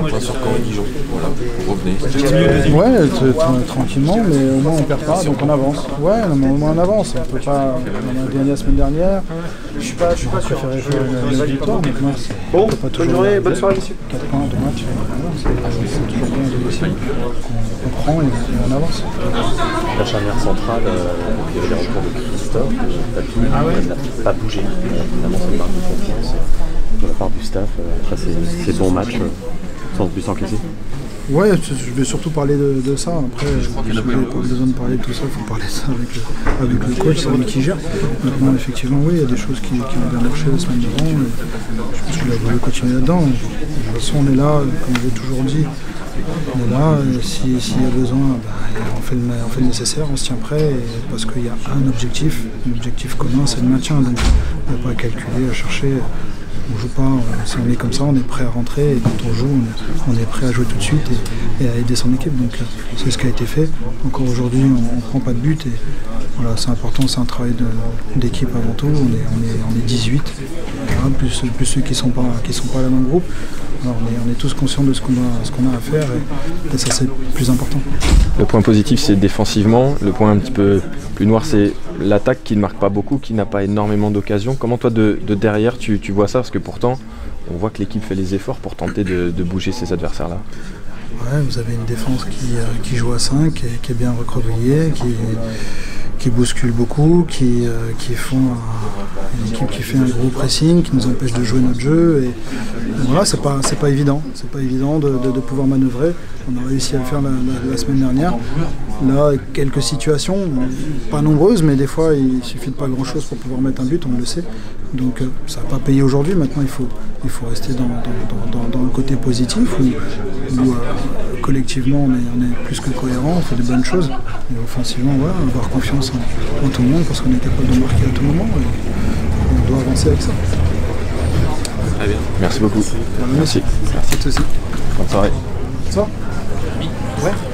un point sur Caen-Dijon. Voilà, vous revenez. Ouais, tranquillement, mais au moins on perd pas, donc on avance. Ouais, non, mais au moins on avance. On peut pas. On a gagné la semaine dernière. Je suis pas sûr. Je préférais faire la victoire, donc moi, bon, bonne journée, bonne soirée, monsieur. 4 points de match, c'est toujours bien de réussir. On prend et on avance. La charnière centrale, il y avait les retours de Christophe, Tapi, n'a pas bougé. Finalement, c'est une marque de confiance de la part du staff. Après, c'est bon match, sans but encaissé. Ouais, je vais surtout parler de ça. Après, je n'ai pas besoin de parler de tout ça, il faut parler de ça avec le coach, c'est lui qui gère. Maintenant, effectivement, oui, il y a des choses qui ont bien marché la semaine d'avant. Je pense qu'il a voulu continuer là-dedans. De toute façon, on est là, comme je l'ai toujours dit. On est là, s'il y a besoin, on fait le nécessaire, on se tient prêt, parce qu'il y a un objectif commun, c'est le maintien. Donc on ne va pas calculer, à chercher. On joue pas, si on est comme ça, on est prêt à rentrer, et quand on joue, on est prêt à jouer tout de suite et à aider son équipe. Donc c'est ce qui a été fait. Encore aujourd'hui, on ne prend pas de but, et voilà, c'est important, c'est un travail d'équipe avant tout. On est 18, voilà, plus ceux qui sont pas là dans le groupe. Alors, on est tous conscients de ce qu'on a à faire, et ça c'est le plus important. Le point positif, c'est défensivement. Le point un petit peu plus noir, c'est l'attaque qui ne marque pas beaucoup, qui n'a pas énormément d'occasions. Comment toi, de derrière, tu vois ça? Parce que pourtant, on voit que l'équipe fait les efforts pour tenter de bouger ces adversaires-là. Ouais, vous avez une défense qui joue à 5, qui est bien recroquevillée, qui bouscule beaucoup, qui font une équipe qui fait un gros pressing, qui nous empêche de jouer notre jeu. Et voilà, c'est pas évident. C'est pas évident de pouvoir manœuvrer. On a réussi à le faire la semaine dernière. Là, quelques situations, pas nombreuses, mais des fois il suffit de pas grand-chose pour pouvoir mettre un but, on le sait. Donc ça n'a pas payé aujourd'hui. Maintenant, il faut rester dans le côté positif où collectivement on est plus que cohérent, on fait de bonnes choses. Et offensivement, voilà, avoir confiance en tout le monde, parce qu'on est capable de marquer à tout moment, et on doit avancer avec ça. Très bien. Merci beaucoup. Merci. Merci aussi. Bonne soirée. Bonsoir. Ouais.